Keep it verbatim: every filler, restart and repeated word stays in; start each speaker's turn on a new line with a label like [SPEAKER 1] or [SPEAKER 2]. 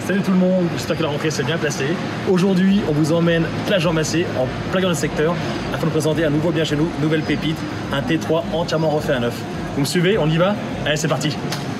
[SPEAKER 1] Salut tout le monde, j'espère que la rentrée s'est bien placée. Aujourd'hui, on vous emmène plage en Massé, en plein cœur du secteur, afin de présenter un nouveau bien chez nous, nouvelle pépite, un T trois entièrement refait à neuf. Vous me suivez, on y va? Allez, c'est parti!